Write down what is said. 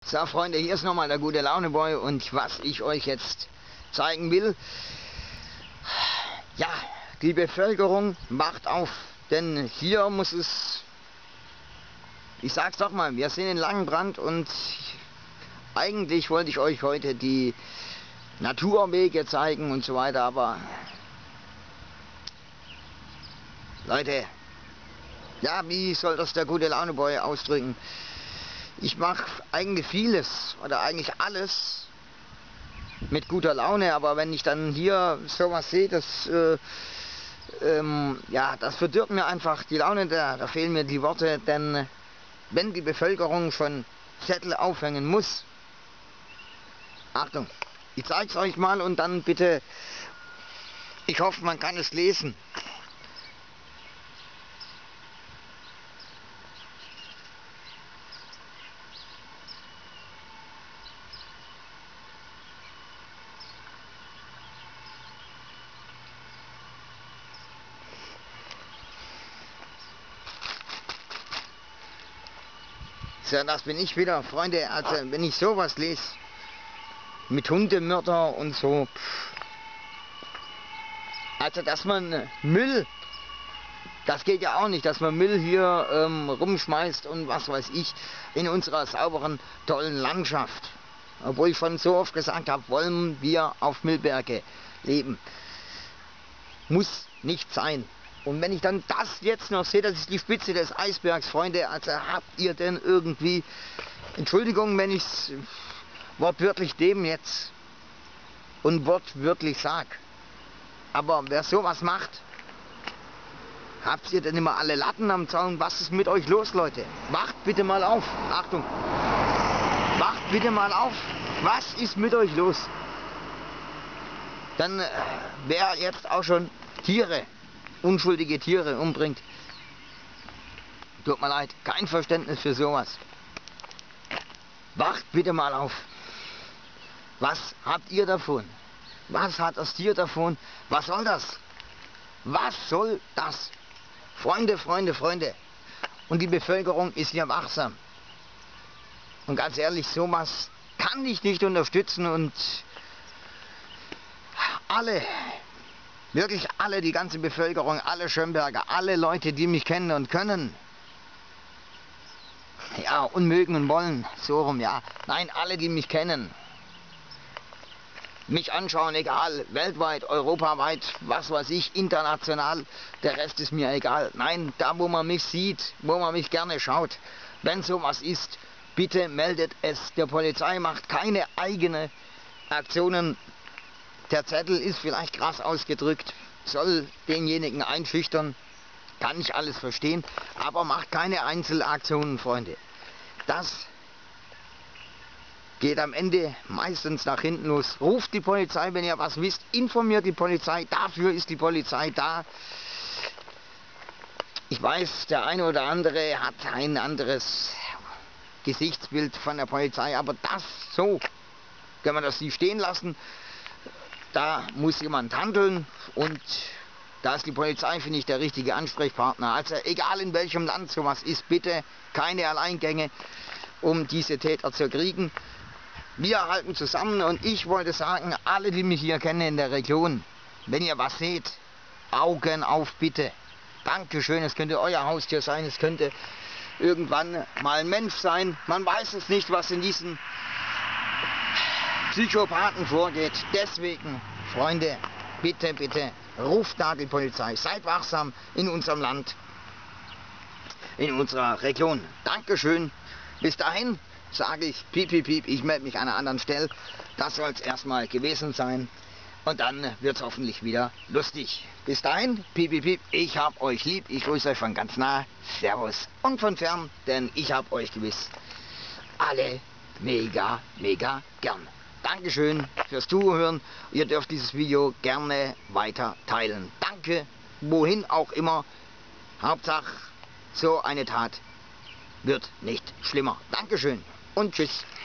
So Freunde, hier ist nochmal der gute Launeboy und was ich euch jetzt zeigen will, ja, die Bevölkerung macht auf, denn hier muss es, ich sag's doch mal, wir sind in Langenbrand und eigentlich wollte ich euch heute die Naturwege zeigen und so weiter, aber Leute, ja, wie soll das der gute Launeboy ausdrücken? Ich mache eigentlich vieles oder eigentlich alles mit guter Laune, aber wenn ich dann hier sowas sehe, das ja, das verdirbt mir einfach die Laune, da fehlen mir die Worte, denn wenn die Bevölkerung schon Zettel aufhängen muss, Achtung, ich zeige es euch mal und dann bitte, ich hoffe, man kann es lesen. So, das bin ich wieder, Freunde, also wenn ich sowas lese, mit Hundemörder und so, also dass man Müll, das geht ja auch nicht, dass man Müll hier rumschmeißt und was weiß ich, in unserer sauberen, tollen Landschaft. Obwohl ich schon so oft gesagt habe, wollen wir auf Müllberge leben. Muss nicht sein. Und wenn ich dann das jetzt noch sehe, das ist die Spitze des Eisbergs, Freunde, also habt ihr denn irgendwie, Entschuldigung, wenn ich es wortwörtlich dem jetzt und wortwörtlich sag, aber wer sowas macht, habt ihr denn immer alle Latten am Zaun? Was ist mit euch los, Leute? Wacht bitte mal auf, Achtung, wacht bitte mal auf, was ist mit euch los? Dann wer jetzt auch schon Tiere, unschuldige Tiere umbringt. Tut mir leid, kein Verständnis für sowas. Wacht bitte mal auf. Was habt ihr davon? Was hat das Tier davon? Was soll das? Was soll das? Freunde, Freunde, Freunde. Und die Bevölkerung ist ja wachsam. Und ganz ehrlich, sowas kann ich nicht unterstützen und alle, wirklich alle, die ganze Bevölkerung, alle Schönberger, alle Leute, die mich kennen und können, ja, und mögen und wollen, so rum, ja, nein, alle, die mich kennen, mich anschauen, egal, weltweit, europaweit, was weiß ich, international, der Rest ist mir egal. Nein, da wo man mich sieht, wo man mich gerne schaut, wenn sowas ist, bitte meldet es der Polizei, macht keine eigene Aktionen. Der Zettel ist vielleicht krass ausgedrückt, soll denjenigen einschüchtern, kann ich alles verstehen, aber macht keine Einzelaktionen, Freunde. Das geht am Ende meistens nach hinten los. Ruft die Polizei, wenn ihr was wisst, informiert die Polizei, dafür ist die Polizei da. Ich weiß, der eine oder andere hat ein anderes Gesichtsbild von der Polizei, aber das so, können wir das nicht stehen lassen. Da muss jemand handeln und da ist die Polizei, finde ich, der richtige Ansprechpartner. Also egal in welchem Land sowas ist, bitte keine Alleingänge, um diese Täter zu kriegen. Wir halten zusammen und ich wollte sagen, alle, die mich hier kennen in der Region, wenn ihr was seht, Augen auf bitte. Dankeschön, es könnte euer Haustier sein, es könnte irgendwann mal ein Mensch sein. Man weiß es nicht, was in diesen Psychopathen vorgeht. Deswegen, Freunde, bitte, bitte, ruft da die Polizei. Seid wachsam in unserem Land, in unserer Region. Dankeschön. Bis dahin sage ich piep, piep, piep. Ich melde mich an einer anderen Stelle. Das soll es erstmal gewesen sein. Und dann wird es hoffentlich wieder lustig. Bis dahin, piep, piep, piep. Ich hab euch lieb. Ich grüße euch von ganz nah. Servus. Und von fern, denn ich hab euch gewiss alle mega, mega gern. Dankeschön fürs Zuhören. Ihr dürft dieses Video gerne weiter teilen. Danke, wohin auch immer. Hauptsache, so eine Tat wird nicht schlimmer. Dankeschön und tschüss.